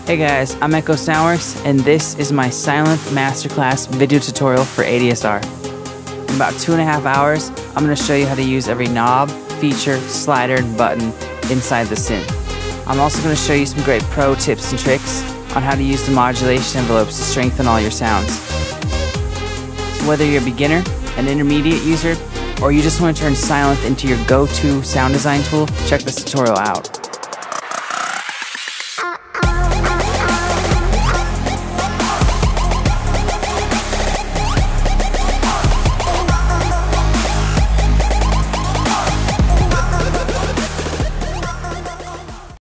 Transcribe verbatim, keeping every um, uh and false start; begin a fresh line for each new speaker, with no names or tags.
Hey guys, I'm Echo Soundworks, and this is my Sylenth Masterclass video tutorial for A D S R. In about two and a half hours, I'm going to show you how to use every knob, feature, slider, and button inside the synth. I'm also going to show you some great pro tips and tricks on how to use the modulation envelopes to strengthen all your sounds. So whether you're a beginner, an intermediate user, or you just want to turn Sylenth into your go-to sound design tool, check this tutorial out.